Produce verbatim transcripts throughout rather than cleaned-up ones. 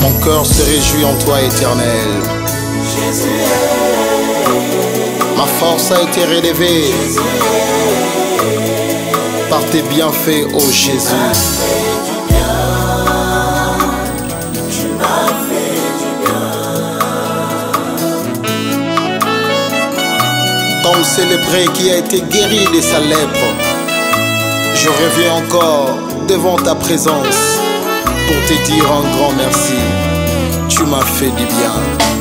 Mon cœur se réjouit en toi, Éternel. Jésus, ma force a été relevée par tes bienfaits, ô Jésus. tu m'as fait du bien. Comme ce lépreux qui a été guéri de sa lèpre, je reviens encore devant ta présence pour te dire un grand merci. Tu m'as fait du bien.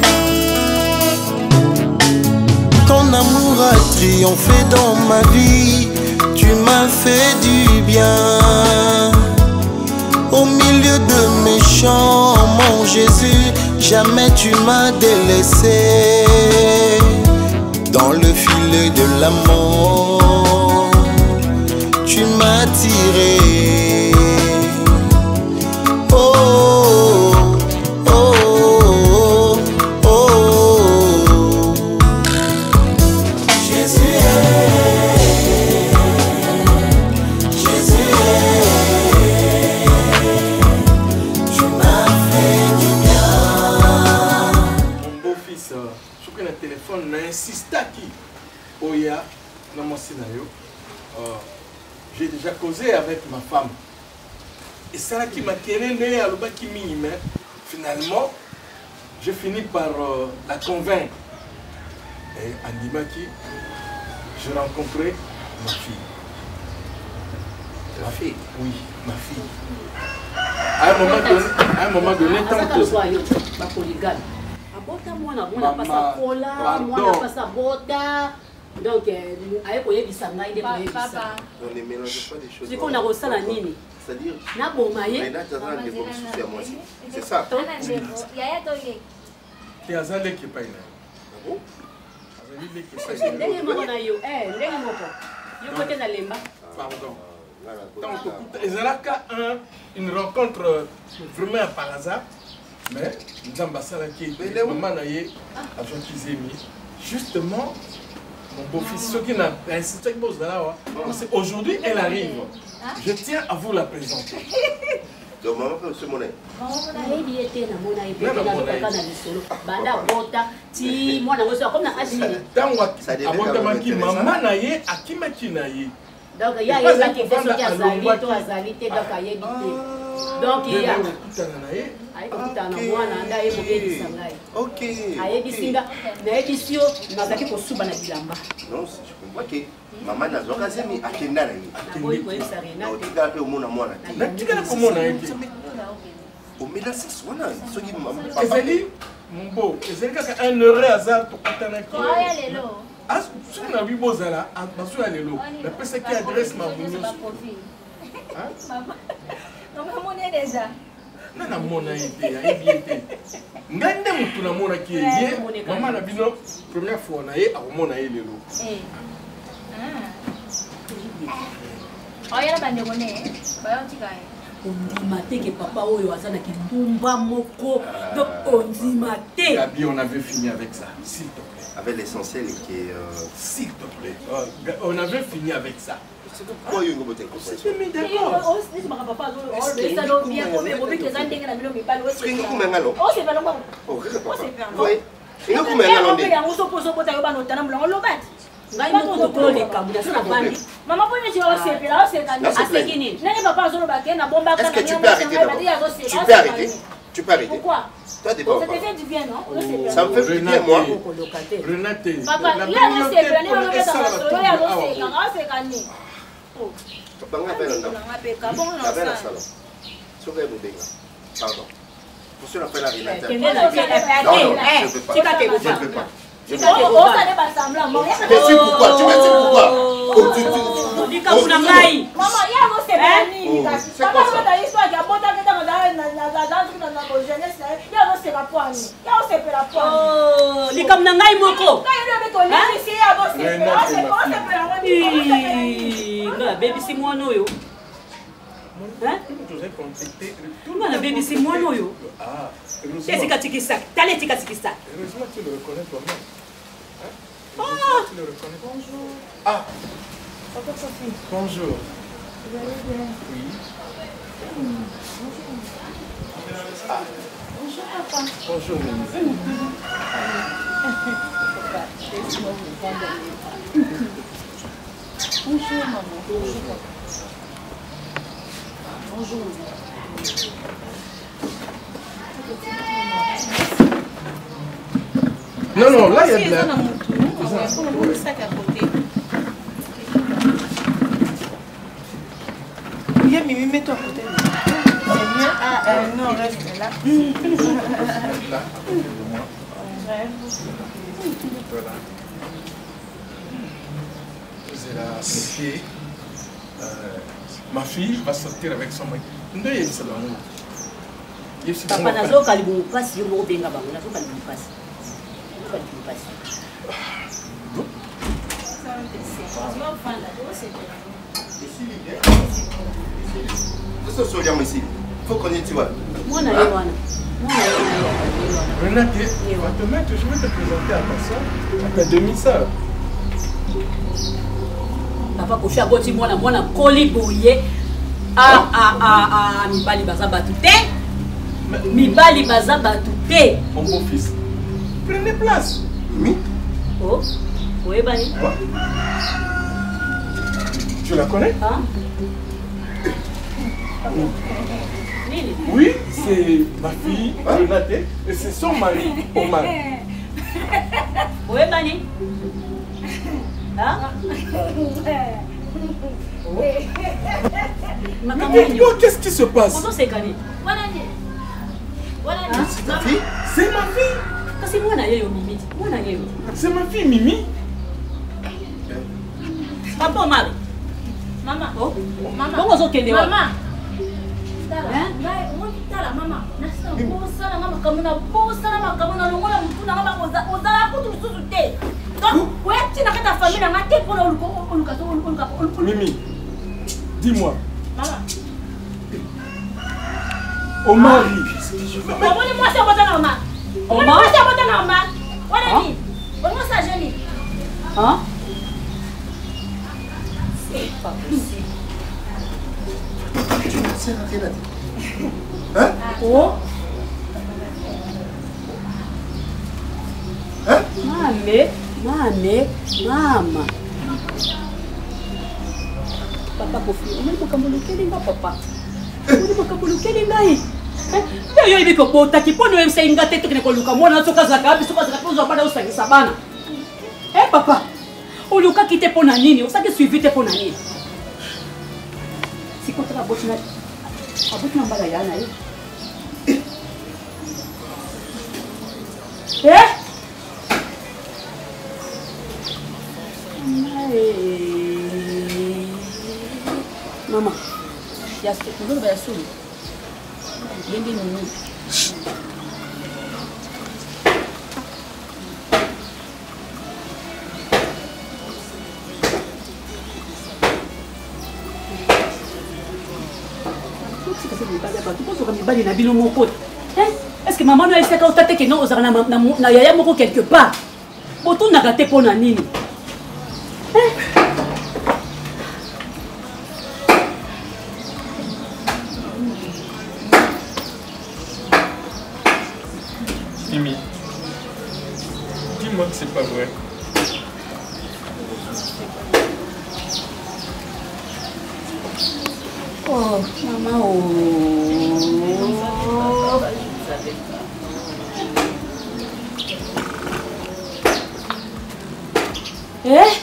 Ton amour a triomphé dans ma vie. Tu m'as fait du bien. Au milieu de mes chants, mon Jésus, jamais tu m'as délaissé. Dans le filet de l'amour, tu m'as tiré. Oh, oh, oh, oh, oh. Jésus est, Jésus est, tu m'as fait du bien. Mon beau-fils, je suis le téléphone, n'insiste qui Oya, dans mon scénario. J'ai déjà causé avec ma femme. Et ça qui m'a querellé à l'oba qui m'y finalement, j'ai fini par euh, la convaincre. Et Andimaki, j'ai rencontré ma fille. La fille? Oui, ma fille. À un moment donné, à un moment donné, tant que... Donc, avec quoi il y a On ne mélange pas des choses. C'est qu'on a reçu la nini. C'est-à-dire, na bomaye. c'est ça. Qui a zalé qui paye. Pardon. Donc, une rencontre vraiment par hasard. Mais nous avons qui est maman naïe à Jean Kizemi. Justement, mon beau-fils, ce qui n'a pas insisté, aujourd'hui elle arrive. Je tiens à vous la présenter. Donc, maman fait aussi mon aide. Donc, il y a des gens qui font des azalités, donc il y a des donc il y a ok. Non, je comprends que maman n'a pas casé, mais à quel âge au mélange, c'est ce qui m'a mon beau, c'est un heureux hasard pour ah, si on a vu Bozala, attention à l'élo. La personne qui adresse ma bougnouse. Donc, on est déjà. Non, non, mon aïe, il y a bien été. Ngande mutu na mona qui est maman na bino première fois na ye a mona ye lelo. Eh. Ah. Oh, ya bande koné. Ba yo tikaye. Ondimate que papa oyo azana ki mbumba moko. Donc ondimate. Gabi, on avait fini avec ça, s'il te plaît. Avec l'essentiel qui est... Euh... S'il te plaît. Euh, on avait fini avec ça. C'est pourquoi il y a une beauté comme ça. C'est mis d'accord. Maman, est-ce que tu peux arrêter d'abord? Tu peux arrêter? Tu peux arrêter? Pourquoi? Toi, t'es pas. Ça te fait du bien, non? Ça me fait du bien, moi. Renate. Papa, il y a un séparé, il y a un séparé, il y a un séparé. Pardon. Pour cela, fait la Renate. Non, non, je ne veux pas. Je ne veux pas. Je ne veux pas. Mais tu pourquoi? Tu me dis pourquoi? Oh, tu, tu, maman, il y a un séparé. Papa, tu as l'histoire qui a monté dans la jeunesse. Il y a un séparé. Il y a un séparé. Oh, les comme nangai moko. Baby, c'est moi non yo. Hein? Non, baby, c'est moi non yo. Ah, c'est katikisa. T'allais tikisa. Heureusement tu le reconnais toi-même. Hein? Ah, tu le reconnais. Bonjour. Ah, Papa Sophie. bonjour. Vous allez bien? Oui. Bonjour. Ah. Bonjour. Bonjour, Mimi. Bonjour, maman. Bonjour. Bonjour. Non, non, là, il y a de la... Oui, Mimi, mets-toi à côté. C'est mieux. Ah, euh, non, reste là. Là, de moi. Voilà. C'est la fille. Euh, ma fille va sortir avec son mari. Nous, il y a ça dans nous. Papa, nazo kalibu pasi yo mo benga bango, nazo kalibu pasi. Kalibu pasi. Ce soir, ici. Il faut qu'on y aille. Moi, na yo wana. Moi, na yo wana. Renate, on va te mettre, je vais te présenter à ta soeur, à ta demi-soeur. Papa, ko chaboti mwana mwana koli boye. Ah ah ah ah, mibali baza batu te. Mibali baza batu te. Mon beau-fils, prenez place. Mimi? Oh, oui, Bani. Quoi? Tu la connais? Hein? Oui, c'est ma fille, Renate, et c'est son mari, Omar. Oui, Bani. Hein? Mais dis-moi, qu'est-ce qui se passe? Comment c'est gagné? C'est ta fille? C'est ma fille. Kasi mwana yeyo Mimi. Mwana yeyo. C'est ma fille, Mimi. Papa Omar. Maman. Oh. Maman. Bongo zo kende wa. Maman. Hein? Tala maman. Nasa bosa na mama kamuna bosa na mama kamuna longola mutu na mama oza oza kutu susu te. Donc, ouais, tu n'as pas ta famille, tu n'as pas pour le Mimi, dis-moi. Maman. Omar. Moi, c'est votre normal. Moi, c'est votre normal. Voilà, dit. Moi, ça, je lis. Hein? C'est pas possible. Tu ne sais rien à dire. Hein? Oh. Hein? Mame, mame, mama. Papa Kofi, on est pas kamulukeli nga papa. On est pas kamulukeli ngai. Eh, yo ibi ko bota ki pono M C ngate to kene ko luka mwana soka zaka bi soka zaka pozo bana usangisa bana. Eh papa, oluka kite pona nini? Usake suivi te pona nini? Sikota la botina. Abotina mbala yana yi. Eh? Mama, ya se kuzo ba yasu. Yende nini? Est-ce que maman n'a essayé de faire que non, on a yaya moko quelque part. Boto n'a gâté pour la nini. Mimi, dis-moi que c'est pas vrai. Oh, maman, oh. Eh?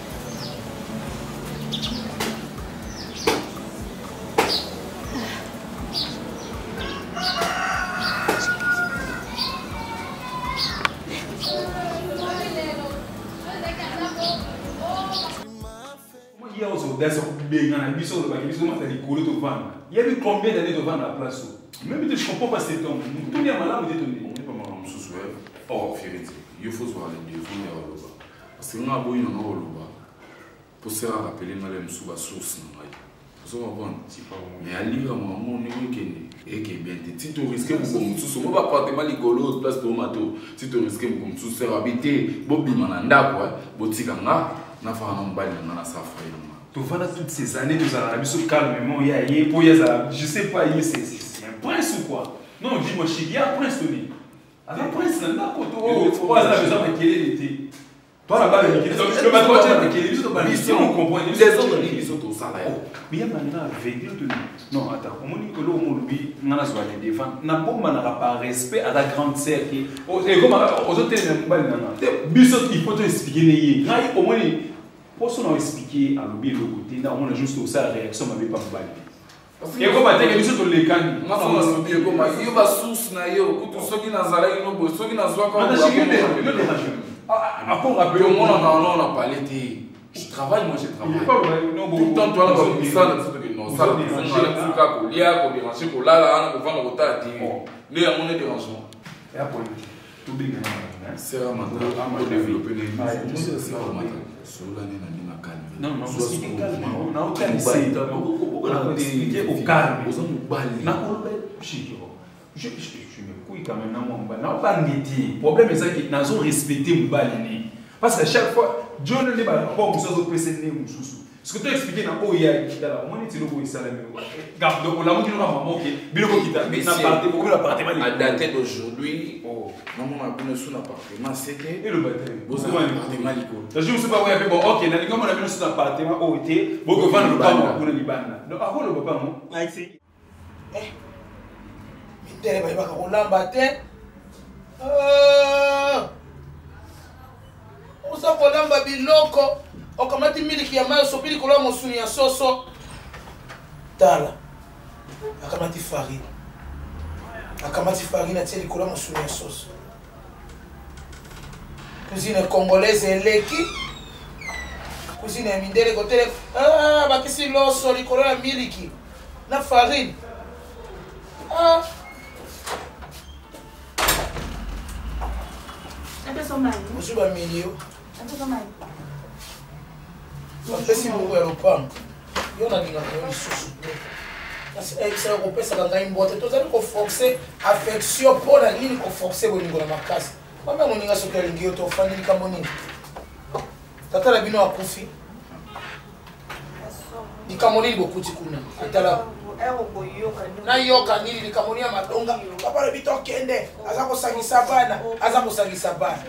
Il y a eu combien d'années de vendre la place? Même si je ne comprends pas cet homme. Tout le monde est malade, vous êtes on n'est pas malade, on se souvient. Oh, Férité, il faut se voir les deux, il faut y avoir. Parce que nous avons eu un rôle pour se rappeler que nous avons une source. Mais à lire, on et que bien, si tu risques de vous on va pas mal rigolo, place de mato, si tu risques de vous faire habiter, Bobby Mananda, quoi, Botiganga, n'a pas un bail dans la safari. Tu vois toutes ces années, tu as vu calmement, il y a, je sais pas, c'est un prince ou quoi? quoi. Non, dis-moi, chérie, il y a un prince donné. Un prince, là, d'accord, toi, ça a besoin de quel était. Toi, là-bas, le Mickey, le bateau, tu as quel était. Ici, on comprend. Les autres, ils sont au salaire. Mais il y a maintenant avec le non, attends, on dit que l'homme, lui, n'a pas de défense. N'a pas par respect à la grande sœur. Et comme aux autres, il faut te expliquer. Au moins, pour ce qu'on a expliqué à l'objet de l'autre côté, on a juste aussi la réaction, mais pas de et comme tu as dit, tu as dit que tu as dit que tu as dit que tu as dit que tu as dit je travaille, moi je travaille. Tout le temps, toi, là, tu as dit non, ça, tu as dit que tu as dit que tu as dit que tu as dit que tu as dit que tu as dit que tu c'est un mandat pour développer les choses. C'est un mandat. Sur l'année, on a calme. Non, non, c'est calme. On a aucun essai. On a expliqué au calme. On a je me couille quand même. On n'a pas de problème. C'est que nous avons respecté le balini. Parce que chaque fois, Dieu ne dit pas que nous avons précédé nous. Ce que tu as expliqué dans le Oya, on est le Salam. Garde, on a dit que nous avons dit à dater d'aujourd'hui, non, on a vu son appartement, c'était. Et le baptême. Vous avez un appartement, Lico. Je ne sais pas où il y a. Bon, ok, on a vu son appartement, où il était. Bon, on va le pas, on a dit ban. Donc, à quoi le papa, non? Ah, c'est. Eh. Il y a un Roland baptême. On s'en Roland Babiloko. On commence à dire qu'il y a mal, on s'oublie que l'homme se souvient soso. Tala. On commence à dire farine. On commence à dire farine, on tient que l'homme se souvient soso. Cuisine congolaise eleki cuisine ya mindele côté ah bakisi loso likolo ya miliki na farine ah ape somali usuba milio ape somali bapesi bongo ya lopango yo nalinga ko lisusu ça kopesa ngai mbote tozali koforce affection mpo na nini koforce bolingo na makasi Comment on a ce qu'elle dit au fan de Cameroun? Tata la bino akufi. Di Cameroun beaucoup de kuna. Atala. Na yoka nili di Cameroun ya madonga. Papa le bito kende. Aza ko sangisa bana. Aza ko sangisa bana.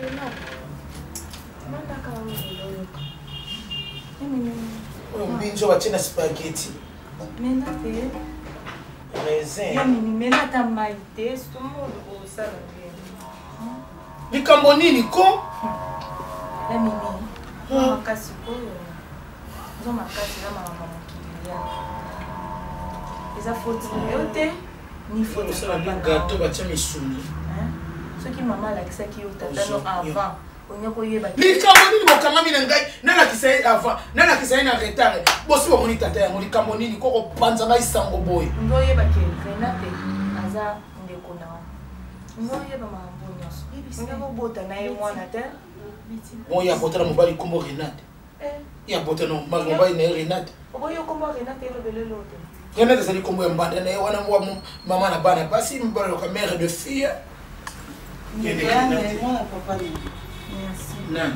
Oyo mbinjo bachena spaghetti. Mena pe. Raisin. Ya mini mena ta maite, tout le monde au salon. Ni Cameroun ko? La mini. Mama kasi ko. Zo makasi la mama mokilia. Eza faute yote ni faute sur la gâteau batia misuni. Hein? Ce qui maman la kisa ki otata no avant. Onyako yeba. Ni Cameroun mo kanga mina ngai na la kisa avant. Na la kisa na retard. Bosi bo moni tata ya moni Cameroun ko ko panza ngai sango boy. Ndo yeba ke Renate aza ndeko na. Ndo yeba mama. Bon, il y a un mobile comme Renate. Il y a un mobile Renate. Renate, c'est comme un bandit. Maman n'a pas passé, une mère de fille. Merci. Non.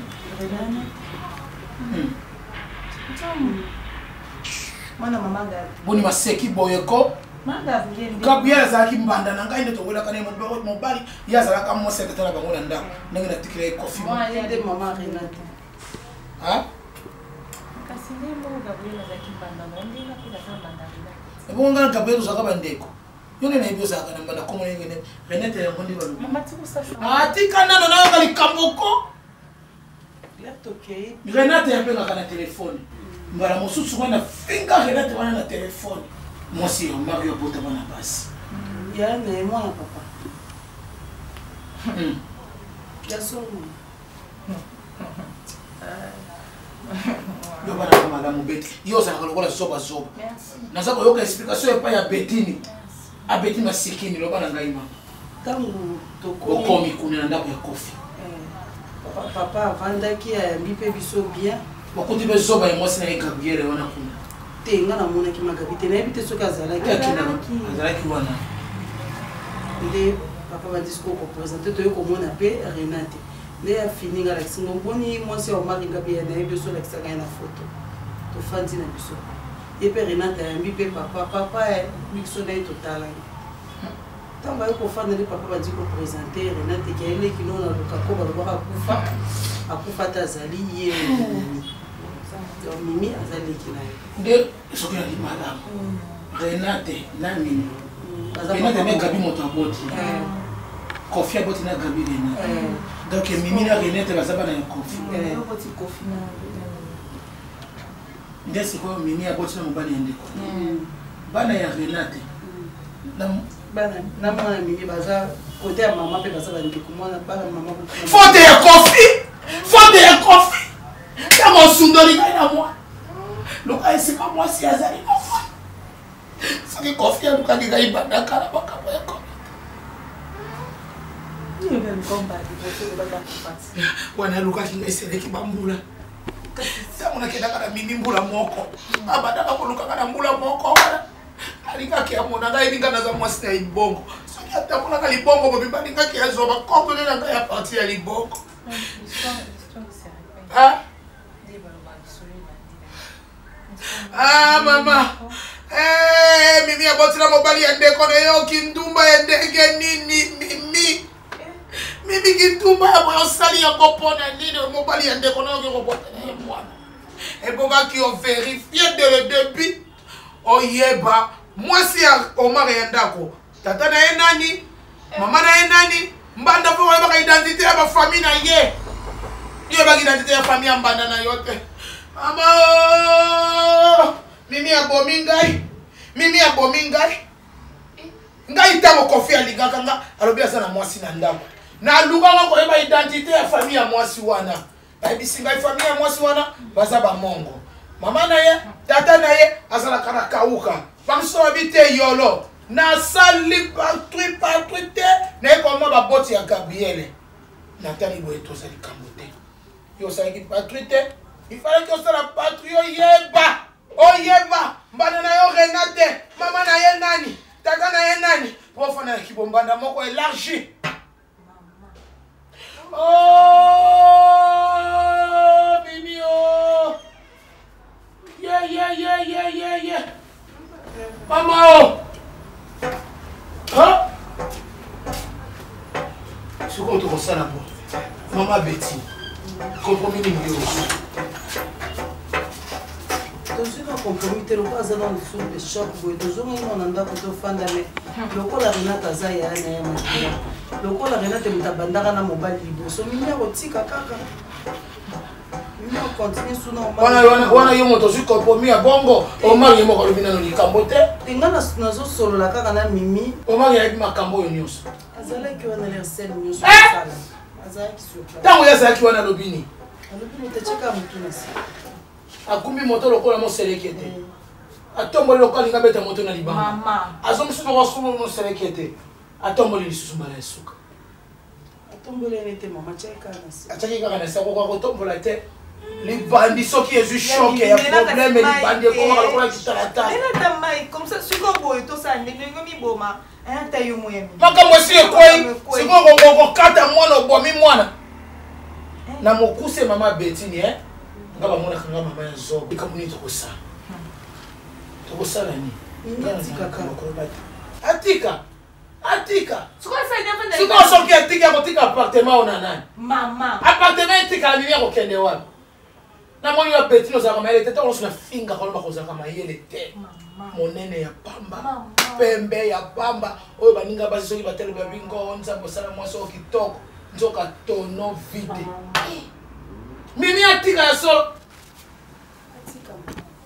Bon, il m'a séqué, boyko. Gabriel Zaki Mbanda na ngai ndoto wela kana mo mobali ya zala ka mo sekretara ba ngona nda nanga na tikile coffee mo de mama Renate ha kasi ne mo Gabriel Zaki Mbanda no ndina pila za Mbanda Renate e bonga Gabriel Zaka bandeko yone na ibyo zaka na Mbanda komo ngene Renate ya ngondi ba mama tiku sa ah tikana no na ngali kamboko laptop Renate ya penga kana telefone mbala mosusu wana finga Renate wana na telefone. Moi aussi, on m'a vu au bout de mon abbas. Il y a un élément, papa. Il y a son nom. Yo bana kama la mubeti. Yo sana kalokola soba soba. Merci. Naza ko yoka explication pa ya Betini. A Betini masikini lo bana ngai mama. Tangu toko komi kuna ndako ya kofi. Papa papa vandaki ya mbipe biso bien. Bakuti be soba ya mwasi na Gabriel wana kuna. Tenga na mona ki magabite na ebite soka zala ki azala ki wana. Nde papa va discours ko présenter to yo ko mona pe Renate. Ne a fini ngala kisingo boni mwasi wa mari ngabe na ebe so la kisanga na photo. To fanti na biso. Ye pe Renate ya mbi pe papa papa e biso na totala. Tant que vous faites des papa dit que présenter Renate qui est qui nous dans le kako ba ba kufa akufa tazali ye donc Mimi azali qui là de ce que dit madame Renate na Mimi Renate mais Gabi motaboti Kofi aboti na Gabi Renate donc Mimi na Renate bazaba na Kofi aboti Kofi na ndesi ko Mimi aboti na mobali ndeko bana ya Renate na bana na mwana Mimi baza côté ya maman pe baza bandi kumona bana maman faute ya Kofi faute ya Kofi kama sundori kana moi loka esika moi si azali na foi saki Kofi ya loka diga ibanda kala baka ya ko ni même combat di boto baka kupati wana loka kinga iseleki bambula Samuna kenda kana Mimi mbula moko abada ko loka kana mbula moko alika kia mona ngai ninga na za mwasi na ibongo soki atakuna ka libongo bobimba ninga kia zoba kombo na ngai ya parti ya libongo ah ah mama eh Mimi abotira mobali ya ndeko na yo kindumba ya ndege nini Mimi Mimi kindumba ya boyo sali ya kopona nini mobali ya ndeko na yo kopona na mwana et boba qui ont vérifié dès le début oyeba mwasi ya Omar ya ndako tata na ye nani mama na ye nani mbanda po ba identité ya ba famille na ye yo ba identité ya famille ya mbanda na yote mama Mimi ya bomingai Mimi ya bomingai ngai tango Kofi aligaka nga alobi asa na mwasi na ndako na luka ko ba identité ya famille ya mwasi wana ba bisinga famille ya mwasi wana baza ba mongo mama na ye tata na ye azala kana kauka bamso habite yolo na sali patri patri te na koma ba boti ya Gabriel na tani boye to sali kambote yo sali patri te il fallait que ça la patrie oyeba oyeba mbana na yo Renate mama na ye nani tata na ye nani profa na kibombanda moko élargi oh Mimi oh yeah yeah yeah yeah yeah yeah mama oh hein ce qu'on te conseille là mama Betty compromis numéro Toujours un compromis, tu n'as pas dans le sous de choc, toujours on a un peu de fan d'année. Le col à Renata Zaya, le col à Renata Mutabandara na mobile libre. So Mimi a roti kaka. Mimi on continue sous nos. Wana wana wana yo moto sur compromis à bongo. Omar yemo ko lobina no likambote. Tinga na nazo solo la kaka na Mimi. Omar ya makambo yo nyos. Azala ki wana le sel nyos sala. Azala ki sur. Tango ya saki wana lobini. Lobini te cheka mutu nasi. Akumbi moto lokola mo selekete atomboli lokola linga beta moto na libanga mama azomusu no wasumu mo selekete atomboli lisusu mala suka atomboli nete mama cheka nasi achaki kaka na sako kwa kotombola te libandi soki ezu choc ya problème libandi ko kala lokola kitarata nena tamai comme ça suko boy to sa ndenge mi boma hein tayo moyemi maka mosi ekoi siko ko ko kata mwana obomi mwana na mokuse mama Betty eh ngaba mona kanga mama ya zo ikamuni to kosa to kosa nani atika kama atika atika suko sa nyafa na suko so ki atika ko tika appartement ona nani mama appartement tika ni ko kende wapi na moni ya Betty no za kama ile tete on suna finga ko ba ko za kama yele te monene ya pamba pembe ya pamba oyo baninga basi soki batele ba bingo nza bosala mwaso kitoko nzoka tono vide Mimi atika ya solo atika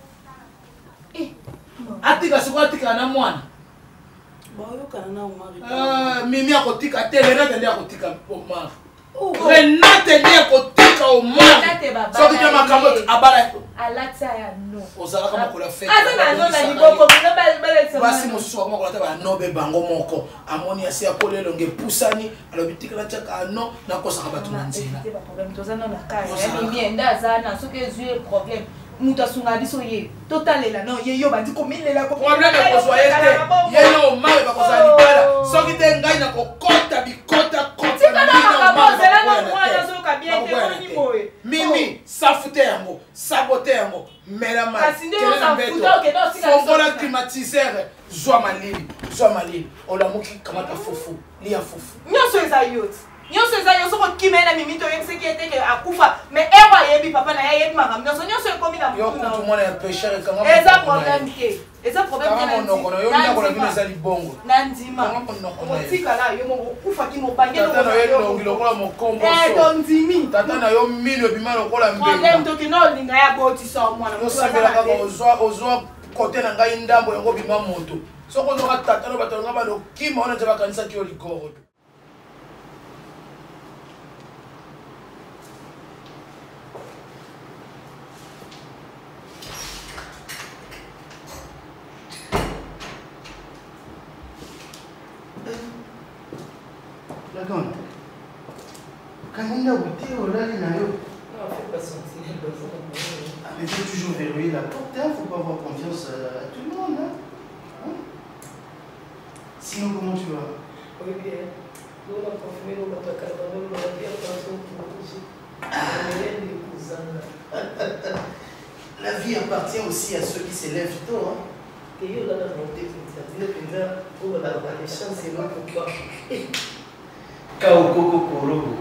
eh atika siko atika na mwana bayo kana na Omar ah Mimi akotika te Renate ndi akotika Omar Renate ndi akotika Omar so ki tama kambo abala alata ya no ozala kama kola fete azana no na liboko no bal bal basi mosusu kama kola ta ba nobe bango moko amoni asi akolelo nge pusani alobitika na chaka no na kosa ka batu na nzela problème tozana na kaya ya Mimi enda azana soki ezue problème mutu asunga biso ye totalela no ye yo bandi komilela ko problème ekozwa ye te ye yo Omar bakozala libala soki te ngai na kokota bikota kota Mimi safute yango sabote yango mera ma fongola climat climatiseur zwa malili zwa malili olamuki kamata fufu lia fufu nyonso eza yo nyonso eza yo soko kimena mimi to yebiseki ete ke akufa mais ewa yebi papa na ye yebi makambo nyonso nyonso ekomi na yo kutu mwana ya pécheur kanga eza problème ke eza problème ke na ndoko na yo ndako na bino eza libongo na ndima otika la yo moko kufa ki mobange tata na yo longi lokola mokombo so eh to ndimi tata na yo mino bima lokola mbenga problème to ki no linga ya botisa mwana yo sabela kaka ozwa ozwa kote na ngai ndambo yango bima moto soko ozoka tata no bato nga balokima wana nte bakanisaki yo likoro Lagon, quand on a goûté au lait, il y a eu. Mais il faut toujours verrouiller la porte, il ne faut pas avoir confiance à tout le monde. Hein? Hein? Sinon, comment tu vas? Oui, bien. Nous, on a confirmé, nous, on a calmé, nous, on a bien attention pour nous. La vie appartient aussi à ceux qui s'élèvent tôt. Hein? Et il y a la montée, c'est-à-dire que nous, on a des chances et nous, pour toi. Kaokoko Korobo.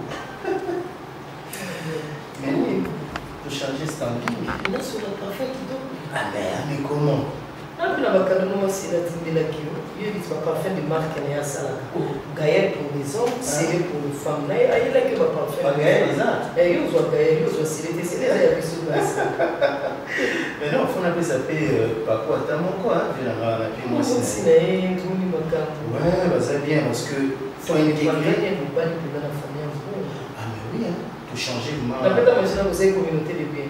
Mais oui, pour changer cette envie. Là, sur notre parfum qui donne. Ah mais, mais comment? Ah, mais la bacano, c'est la dîme de la kilo. Il y a des parfums de marque qui est à Salah. Gaël pour les hommes, c'est pour les femmes. Il y a que ma parfum. Gaël, les arts. Et il y a Gaël, il y a c'est les c'est les mais non, il faut appeler ça pas quoi, t'as mon quoi, tu l'as appelé moi aussi. Ouais, bah ça bien parce que toi il est ah mais oui, hein, pour changer le mal. La bête à machine, vous avez communauté de biens.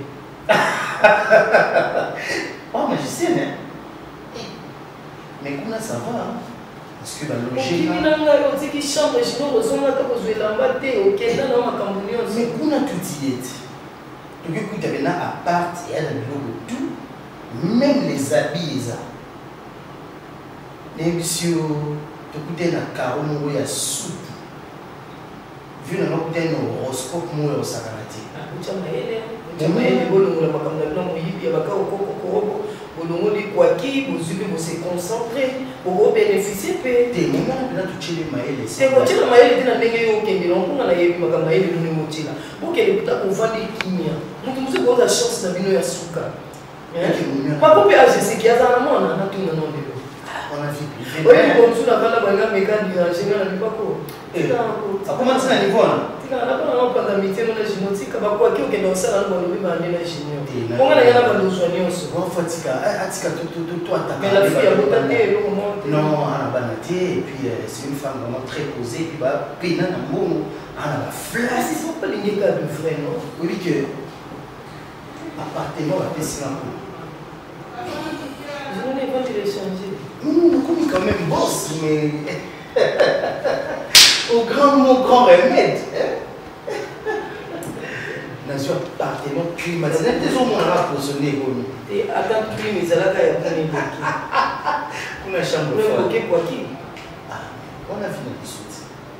Oh, mais je sais, hein. Mais comment ça va, hein? Parce que la logique. Mais comment tu dis? Donc écoute, il y a un appart, il y a tout, même les habits, ça. Les messieurs, tu as un carreau, il y a soupe. Vu que tu as un horoscope, il y a un sagarati. Vous se concentrer pour bénéficier. Tu les maïles. C'est quoi tu as maïle dans les qui on a eu ma maïle dans les motila. Pour que les putas qu'on va des kimia. Donc nous avons la chance d'avoir une souka. Pas pour faire c'est qui a dans la main on a tout le nom de on a vu. Oui, comme tu n'as pas la bagarre mécanique en général n'est pas quoi. Comment tu as niveau là? Tu as la bonne pas d'amitié dans la génétique à quoi qui est dans ça dans le même année la génétique. On a rien à pas de soigner aussi. On faut tika atika tout tout tout toi mais la fille a botaté le moment. Non, on a banaté et puis c'est une femme vraiment très posée puis bah pina na momo on a la flash. C'est pas les gars de vrai non. Oui que appartement à Pessinako. Je n'ai pas téléchargé. Nous, comme quand même boss, mais au grand mot, grand remède. Dans un appartement climatisé, des hommes ont rapproché. Et attends, tu mais ça là, il y a pas de on a chambre froide. Quoi qui? On a fini de suite.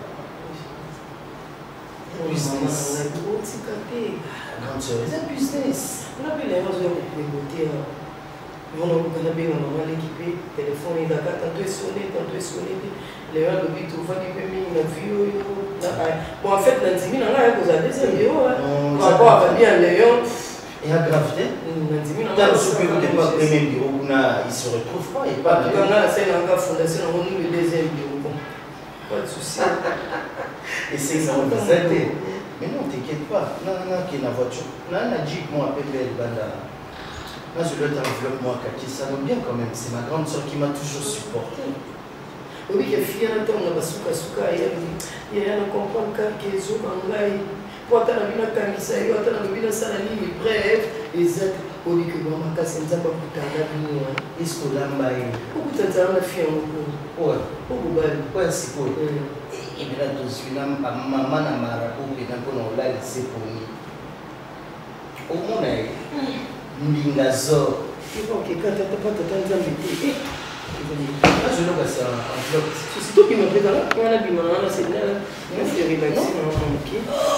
Business. Grande sœur, c'est un business. On a vu les gens qui ont on a bien on a l'équipé téléphone il a tantôt sonné tantôt sonné les gens de but on va dire mais il a vu bon en fait Nanzimi n'a rien posé à deuxième bureau par rapport à bien les gens et à gravité Nanzimi n'a pas le premier bureau il se retrouve pas et pas quand on a c'est la fondation on nous le deuxième bureau pas de souci et c'est ça on vous aide mais non t'inquiète pas non non qui est la voiture non la Jeep moi à Pépé Banda. Moi, je dois t'envelopper moi, Kaki, ça va bien quand même. C'est ma grande soeur qui m'a toujours supporté. Oui, il y a fille à l'entendre, on a souka souka, il y a un comprendre qu'il y a des autres en graille. Pour attendre la camisa, il y a attendre la salami, bref, et ça, on dit que maman casse, ça va coûter à la vie. Est-ce que l'amba est. Pourquoi tu as la fille en cours? Ouais. Pourquoi? Ouais, c'est quoi? Et bien là, tout de suite, maman n'a pas rapport, et donc on l'a laissé pour nous. Au monde, Mbingazo. Ok, quand tu n'as pas de temps de m'écouter. Là, je vois ça en bloc. C'est toi qui m'as pris dans la on a dit, maman, c'est là. On fait relaxer, ok.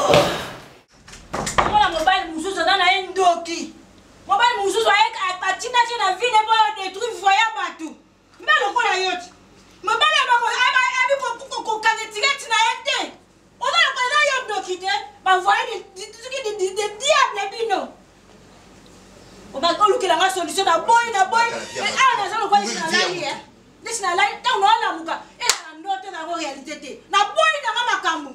Moi, la mobile mousseuse dans un doki. Mobile mousseuse, avec la patina, j'ai la vie, les bois détruits, voyant partout. Mais le quoi yot. Me bala ba ko aba abi ko ko kanetireti na ete. On a le quoi yot no kite. Ba voyer des des des diables bino. On va ko lukela nga solution na boy na boy. Et ah na zalo kwa isi na lai eh. Desi na lai ta no na muka. E na note na réalité te. Na boy na nga makambu.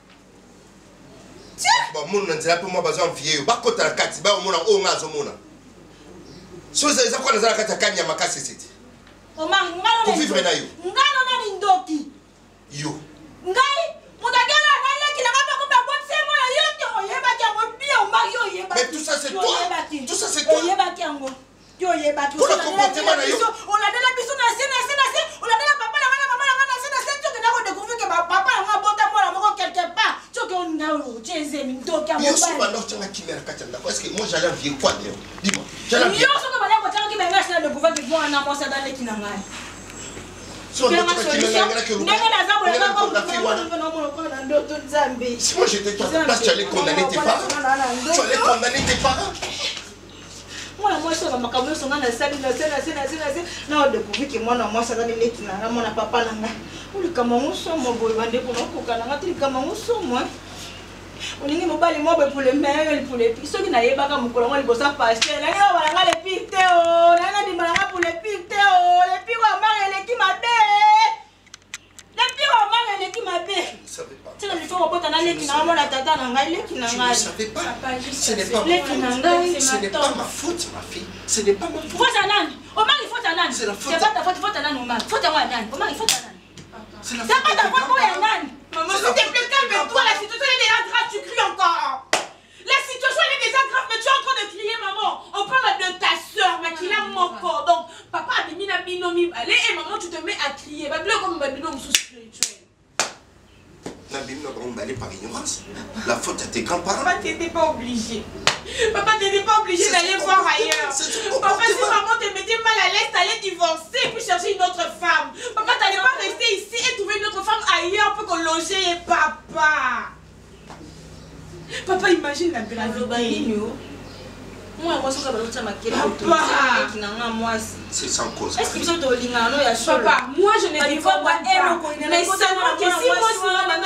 Bon, mon nzela pe moi bazo envier ba kota la kati ba omona o nga zo mona. So za za kwa nzela kati kanya makasi siti. O ma ngalo Pour vivre na yo. Ngalo na ni ndoki. Yo. Ngai mutagala na ile kila kama kwa kwa sema yo yo oyeba kya mo bia o mari oyeba. Mais tout ça c'est toi. Tout ça c'est toi. Oyeba kya ngo. Yo oyeba tu. Pour le comportement na yo. On a de la biso na sena sena sena. On a de la papa na mama mama na sena sena tu que na ko découvrir que papa na bota moi la moko quelque part. Tu que on a o jeze mi ndoki amo. Yo so ba ndo tanga kimera kati ndako. Est-ce que moi j'allais envier quoi d'ailleurs? Dis-moi. J'allais envier. Yo so ko ba ko tanga kimera na découvrir que moi na moi ça dans les kinangai. So ndo tanga kimera ngala ke. Ndenge na zabu la ko ko Si moi j'étais toi à ta place, tu allais condamner tes parents. Tu allais condamner tes parents. Moi, moi, je suis makambo yo songa na sali na sali na sali na sali na sali na découvrir que moi na moi ça dans les kinanga na moi na papa na nga. Uli kama nguso mo boy bande ko no ko kana ngati kama nguso moi. Olingi mobali mo be pour le meilleur pour les filles. Soki na yeba ka mukolo ngoli bosa pasteur. Na nga wala nga les filles teo. Na nga di malanga pour les filles teo. Les filles wa mari les qui m'appelle. Les filles wa mari les qui m'appelle. Je ne savais pas. Tu ne faut pas t'en aller qui n'a pas tata na nga les qui n'a Je ne savais pas. Ce n'est pas les qui n'a nga. Ce n'est pas ma faute ma fille. Ce n'est pas ma faute. Faut ta nani. O mari faut ta nani. C'est la faute. C'est pas ta faute, faut ta nani o mari. Faut ta moi nani. O mari faut ta nani. C'est la C'est pas ta faute, moi nani. Maman, s'il te plaît, calme-toi, la situation est déjà grave, tu cries encore. La situation elle est déjà grave, mais tu es en train de crier, maman. On parle de ta soeur, mais qui l'a mon corps. Donc, papa a mis la binomi, allez, et maman, tu te mets à crier. Va bleu comme un binomi spirituel. Nabim n'a pas emballé par ignorance. La faute à tes grands-parents. Papa, t'étais pas obligé. Papa, t'étais pas obligé d'aller voir ailleurs. Papa, si maman te mettait mal à l'aise, t'allais divorcer puis chercher une autre femme. Papa, t'allais pas rester ici et trouver une autre femme ailleurs pour qu'on loger papa. Papa, imagine la gravité. Moi, moi, je suis c'est sans cause. Est-ce que tu as papa, moi je ne dis pas mais seulement que si moi si maman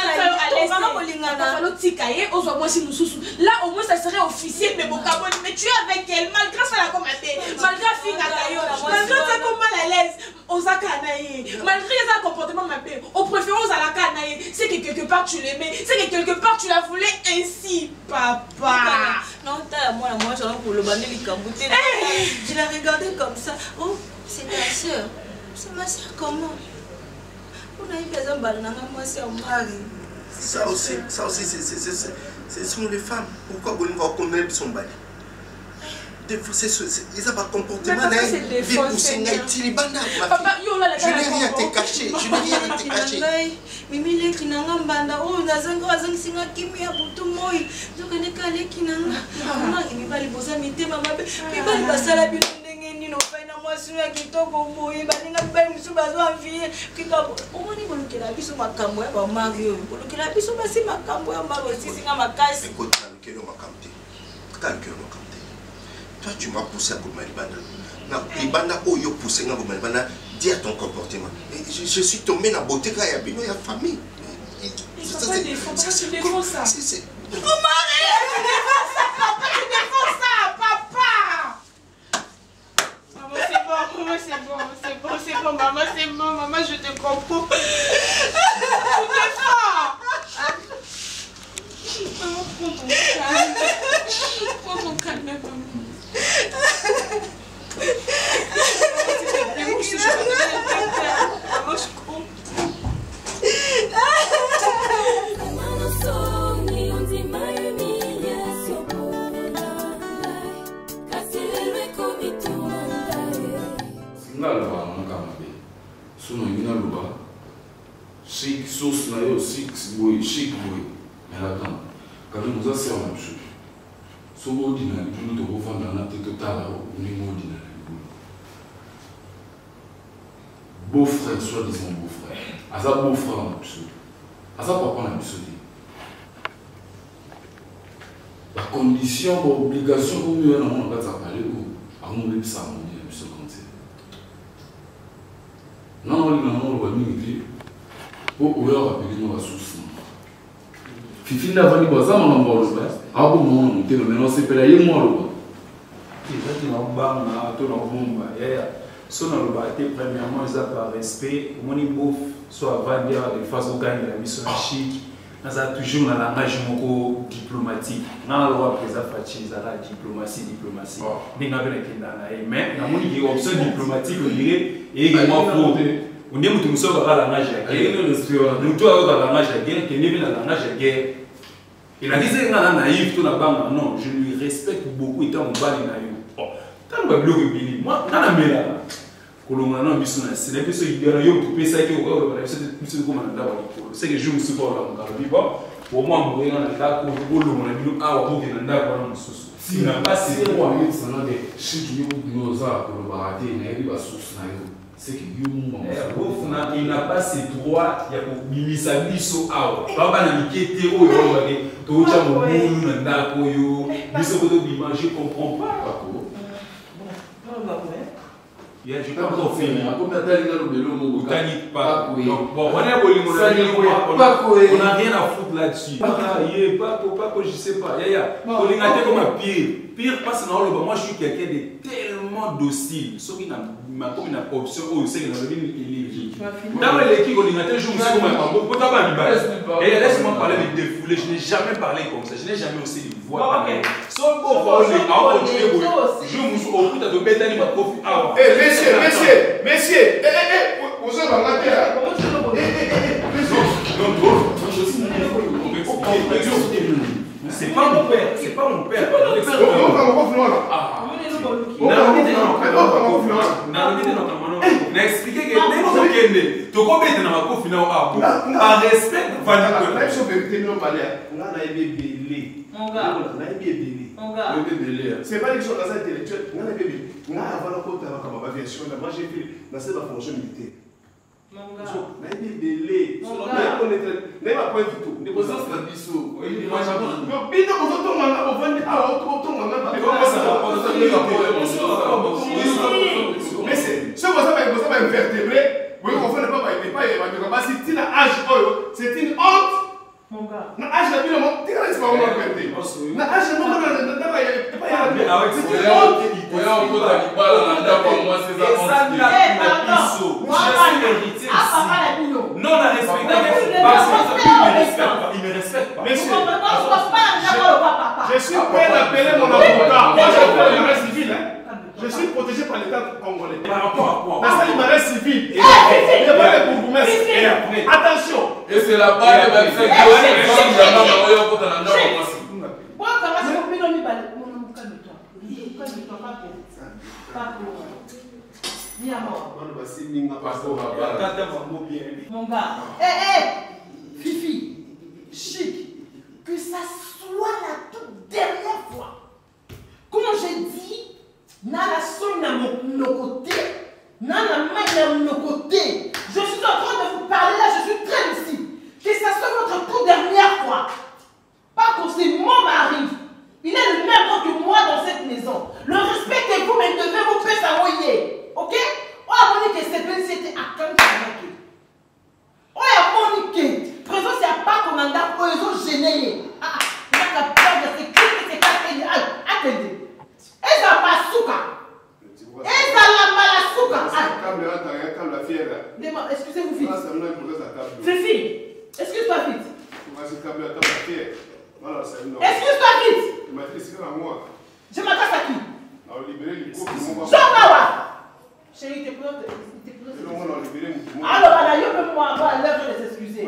à l'aise, là au moins ça serait officiel, mais mais tu es avec elle, malgré ça la commander, malgré malgré ça comme mal à l'aise, on a canaillé, malgré ça comportement ma belle, au préférence à la canaillé, c'est que quelque part tu l'aimais, c'est que quelque part tu la voulais ainsi, papa. Non, moi, moi, j'en ai pour le banner les camboutés. Je l'ai regardé comme ça. Oh, c'est ta soeur. C'est ma soeur comment? On a eu besoin de banana, moi, c'est un mari. Ça aussi, ça aussi, ce sont les femmes. Pourquoi vous ne va condamner son bail? C'est ils ont pas comportement. Papa, c'est défoncé. Papa, je n'ai rien à te cacher. Je n'ai rien à te cacher. Mimi le kinanga mbanda oh nazanga wazangi singa kimia butu moi zoka ne kale kinanga mama kimi bali bosa mitema mabe bali basala bino ndenge nino faina mwasi ya kitoko moi balinga bali musuba zo envie kika omoni bolukela biso makambo ya ba Mario bolukela biso basi makambo ya maro sisi nga makasi écoute kalukelo makamte kalukelo makamte toi tu m'as poussé à Goma Libanda na Libanda oyo poussé nga Goma Libanda. Dis à ton comportement. Je, je suis tombé dans la beauté quand il y a bien, il y a famille. Ça, c'est tu défends ça. Oh Marie, tu défends ça, papa, tu défends ça, papa. Maman, c'est bon, maman, c'est bon, c'est bon, c'est bon, maman, c'est bon, maman, je te comprends. Tu défends. Maman, prends ton calme. Prends ton calme, maman. Chic, sauce, naïo, chic, boy, chic, boy. Mais attends, quand même, nous avons la même chose. So ordinary, nous devons vendre dans notre total au niveau ordinaire. Beau-frère, soi-disant beau-frère. À ça, beau-frère, on a absolu. À ça, papa, on a absolu. La condition, l'obligation, comme nous avons parlé, à nous, ça, on dit, absolu comme ça. Non, non, non, non, on va minute. Pour rappeler nos ressources. Fifi n'a pas dit quoi ça, mon amour, le bas. Ah bon, non, non, t'es maintenant, c'est pas là, il y a moi, le bas. Et là, tu n'as pas de ton amour, son amour, premièrement, ça par respect, mon imbouf, soit avant de faire au gagne la mission chic. Nous avons toujours un langage diplomatique. Nous avons fait la diplomatie, diplomatie. Mais nous avons mais nous avons une option diplomatique, on dirait, et également pour. On dit que nous sommes dans la langage de guerre. Nous sommes dans la langage de guerre, qui est dans la langage de guerre. Il a dit que c'est naïf, tout la banque. Non, je lui respecte beaucoup, étant un bal naïf. Bon, quand on va bloquer, moi, dans la mère, kolongana biso na sila biso idara yo tupesa ke o ba biso biso ko mana dawa ko c'est que je me suis pas là ngalo biba au moins mo ngana ka ko kolongana bino awa ko ke nda ko na mususu sina basi ko ami sana de shiki yo noza ko ba ate na yeba susu na yo c'est que yo mo mo so na il n'a pas ses droits ya ko bilisa biso awa baba na mikete o yo ba ke to cha mo mulu na nda ko yo biso ko to bi manger comprend pas ko Yeah, je peux pas faire. Comme tu as dit dans le vélo, on ne gagne pas. Bon, on est au on n'a rien à foutre là-dessus. Pas pas que je sais pas. On est comme un pire. Pire parce que moi je suis quelqu'un de tellement docile. Sauf qu'il m'a comme une option où c'est qu'il a une énergie. Dans l'équipe, on est je me suis comme un et laisse-moi parler de défouler. Je n'ai jamais parlé comme ça. Je n'ai jamais aussi de voix. Sauf pour voir les gens continuer. Je me suis au bout de bête ma profil. Messieurs, messieurs, messieurs, eh, eh, eh, vous êtes en matière. C'est pas mon père, c'est pas mon père. N'expliquez que dès que vous êtes tu comprends dans ma coffre par respect c'est pas une chose intellectuelle. Moi j'ai fait dans cette fonction militaire. Mais c'est ce que vous avez invertébré. Oui, on ne peut pas c'est une âge, c'est une honte. Na âge la ville mon tigre c'est pas mon père. Na âge mon mon na na pas ya mais avec ce que on est en train de parler dans la pour moi c'est ça on dit non la respecte parce que il me respecte pas monsieur je suis prêt à appeler mon avocat moi je suis un civil je suis protégé par l'État congolais par rapport à quoi parce qu'il m'arrête civil il n'y a pas de bourgmestre et après attention et c'est la balle de vingt-cinq mon gars, hé hé, Fifi, chic, que ça soit la toute dernière fois. Comme j'ai dit, n'a la sonne à mon côté, n'a la main à mon côté. Je suis en train de vous parler là, je suis très lucide. Que ça soit votre toute dernière fois. Pas que c'est mon mari. Il est le même rang que moi dans cette maison. Le respectez-vous, mais ne devez vous faire s'envoyer. Ok? Oh, Monique, c'est bien, c'était à quand tu oh, Monique, présent, c'est à part qu'on en a besoin gêné. Ah, il a la peur de ces crimes, c'est pas qu'il y a. Attendez. Et ça passe souka. Et ça la malasuka. Excusez-vous, vite. Fifi, excuse-toi vite. Excuse-toi vite. Je m'adresse à qui? Jean-Mawa. Chérie, t'es prête? Alors, voilà, je peux moi avoir l'heure de s'excuser.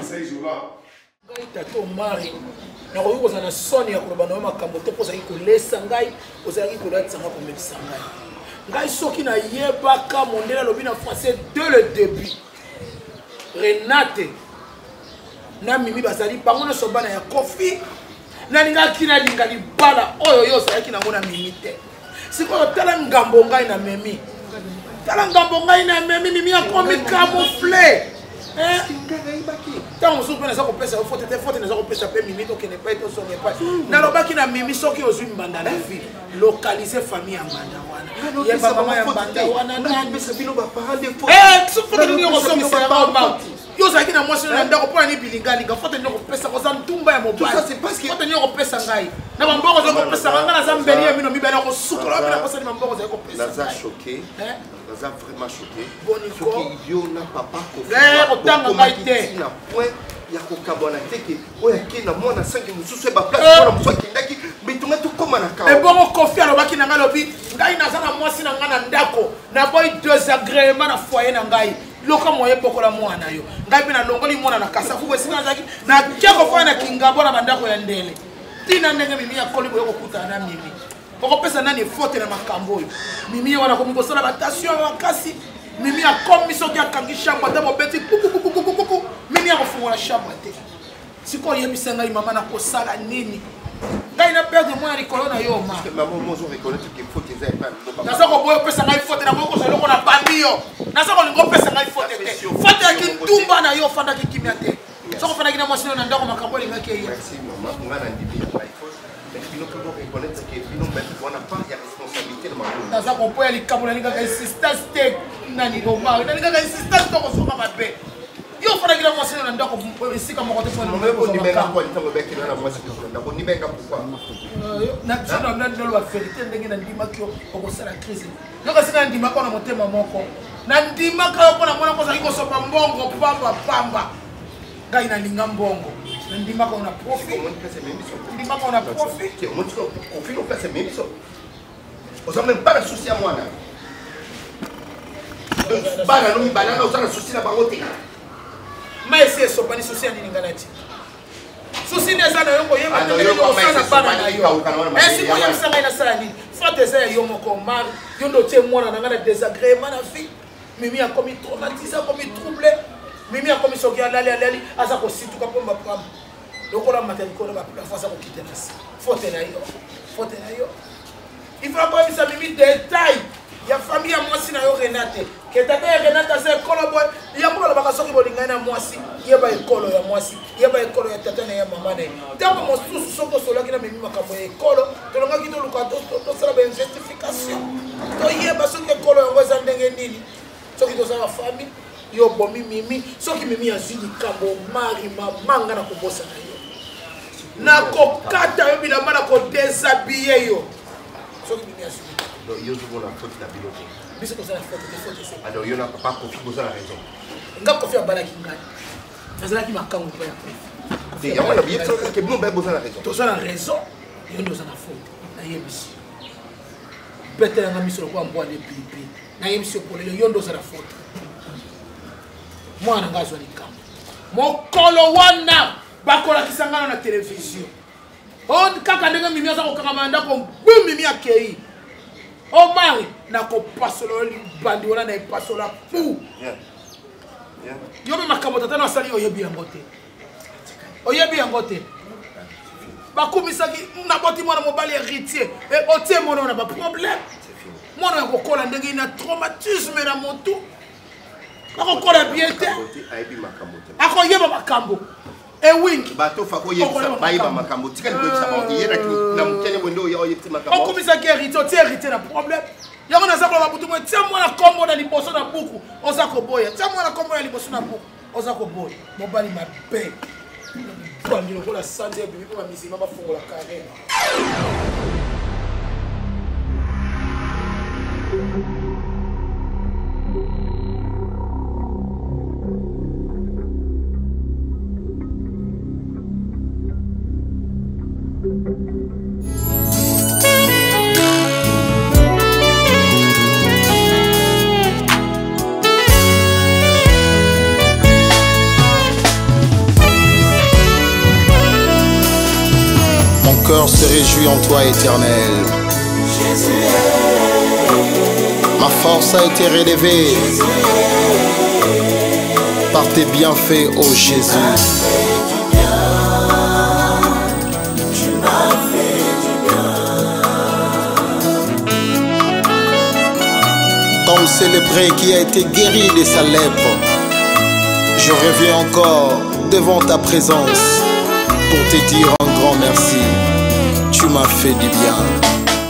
Tato mari nakoki kozala na soni ya koloba na yo makambo te mpo ozalaki kolesa ngai ozalaki kolatisanga komekisa ngai ngai soki nayebaka mondele alobi na français dès le début Renate na Mimi bazali bango nyonso bana ya kofi nalingaki nalinga libala oyo yo ozalaki nango na Mimi te sikoyo tala ngambo ngai na Mimi tala ngambo ngai na Mimi Mimi akomi camouflé tant mosusu mpe naza kopesa yo fote te fote naza kopesa mpe mimi tokende epai tosonga epai nalobaki na mimi soki ozwi mbanda na vie localize famille ya mbanda wana yeba mama ya mbanda wana sofote nini okosongisa yango mauti yo ozalaki na mwasi na ndako mpona ni bilingalinga fote nini okopesa koza ntumba ya mobali fote nini okopesa ngai na bamboko ozali kopesa ngai ngai naza mbeli ya mino mibali nakosukola mpe nakosani bamboko ozali kopesa naza choqué naza vraiment choqué boniko soki yo na papa kotanga ngai te na point ya kokabwana teke oyo akei na mwana sangi mosusu eba place mwana mosusu akendaki bitunga tokóma na kawa ebongo kofi alobaki na ngai lobi ngai naza na mwasi na ngai na ndako naboyi désagrément na foyer na ngai loka moye bokola mwana yo ngai mpe nalongoli mwana na kasafu esika nazalaki nakia kofoya na kingabo na bandako ya ndele ntina ndenge mimi akoli boye kokutana na mimi okopesa nani efote na makambo oyo mimi ye wana komi kosala batation makasi mimi akomi soki akangi chambre ata mobeti kukukukukukuku mimi akofungola chambre te sikoyo oyebisa ngai mama nakosala nini ngai na perdre mwana likolo na yo ma naza koboya opesa ngai fote nakoki kozala eloko na bambi yo naza kolinga opesa ngai fote te fote yaki ntumba na yo ofandaki kimia te soki ofandaki na mwasi no na ndako makambo elingaki eya naza koboya likambo nalingaka insistance te nani loma nalingaka insistance to kosoka mabe yo ofandaki na mwasi no na ndako esika moko te naloba verité ndenge nandimaki yo okosala crise yokasi nandimaka yo na motema moko nandimaka yo mpona mwana kozalaki kosopa mbongo pamba pamba ngai nalinga mbongo nandimaka yo na profit ndimaka yo na profit oza même pas na susi ya mwana bana no mibalanga oza na susi na bango te ma esi esopani susi ya nini ngai nati susi nde eza na yo koyebaaosana bana na yo esi koyebisa ngai nasala nini fote eza ya yo moko mari yo nde otie mwana na ngai na désagrément na vie mimi akomi traumatise akomi trouble mimi akomi soki alali alali aza kosituka mpomba pamba lokola mata likolo baplafo aza kokite na si fote na yo fote na yo il faut koyebisa mimi détail ya famille ya mwasi na yo renate ke tata ya renate aza ekolo boye yango balobaka soki bolingani na mwasi yeba ekolo ya mwasi yeba ekolo ya tata na ya mama na ye ntango mosusu soki osolaki na memi makambo ya ekolo tolongaki toluka tosala bainvestification toyeba soki ekolo yango eza ndenge nini soki tozala famille yo bomi mimi soki mimi azwi likambo mari mamanga na kobosa na yo nakokata yo bilamba na kodéshabille yo soki mimi azwi yo ozomona faute na bino te biso tozala faute te faute ese alors yo na papa kofi bozala raison nga kofi abalaki ngai azalaki makango mpo ya te yango na biyebisake bino baye bozala raison toza na raison yo nde oza na faute nayebisi betelanga miso lokola mbwa nde pilipili nayebisi opolele yo nde oza na faute mwana ngai azwa likambo mokolo wana bakolakisa ngana na televizio kaka ndenge mimi aza kokangama na ndako mbu mimi akei omari nakopasola libandi wana na epasola pu yo mpe makambo tata na asali oyebi yango te oyebi yango te bakumisaki naboti mwana mobali héritier otie mwana na baproblème mwana ya kokola ndenge na traumatisme na motu akokola bien te akoyeba makambo ewingi bato fa koyebisa bayeba makambo tikali koyebisa bango ye na mokene wende oyo oyebisi makambo okumisaki héritier otie héritier na problème yango naza koloba butu moye tia mwana kombo na liboso na buku oza koboya tia mwana kombo na liboso na buku oza koboya mobali mabe bandi lokola sanze ya bibi mpo bamisima bafongola carré Mon cœur se réjouit en toi, Éternel. Jésus, ma force a été relevée par tes bienfaits, ô Jésus. tu m'as fait du bien. Comme célébré qui a été guéri de sa lèpre, Je reviens encore devant ta présence pour te dire un grand merci. Tu m'as fait du bien.